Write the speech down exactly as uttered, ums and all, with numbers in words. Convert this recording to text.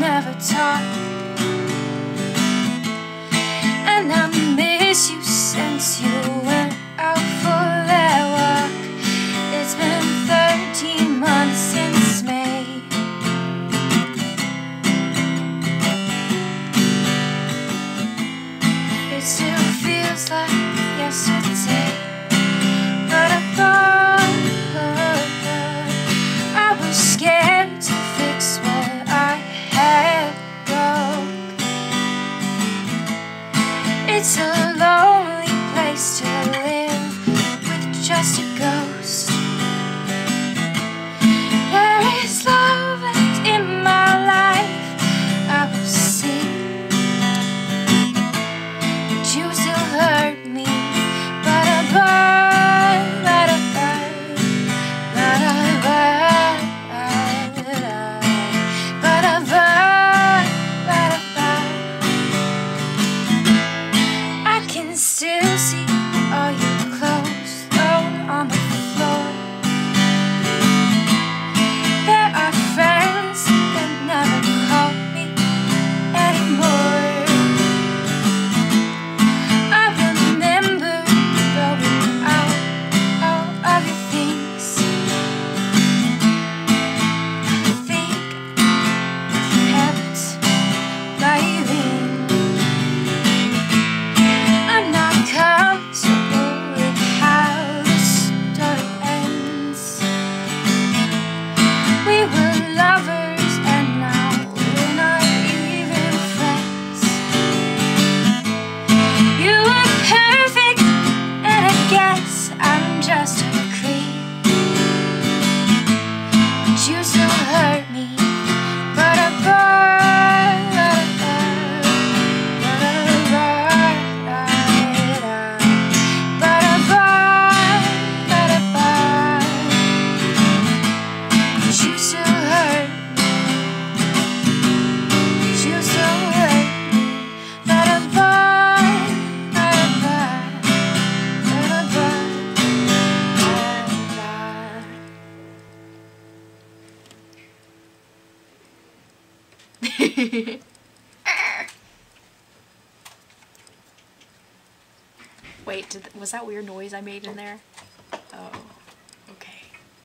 never talk, and I miss you since you went out for that walk. It's been thirteen months since May. It still feels like yesterday, but I thought I was scared to fix what I had broke. It's a lonely place to live with just a ghost. There is love left in my life, I will sing, but you still hurt me. I can still see all your clothes thrown on the floor. There are friends that never call me anymore. I remember throwing out all of your things. I think you kept lying. I'm not comfortable with how the story ends. We were lovers and now we're not even friends. You were perfect and I guess I'm just a creep, but you still hurt me. But I Wait, did, was that weird noise I made in there? Oh.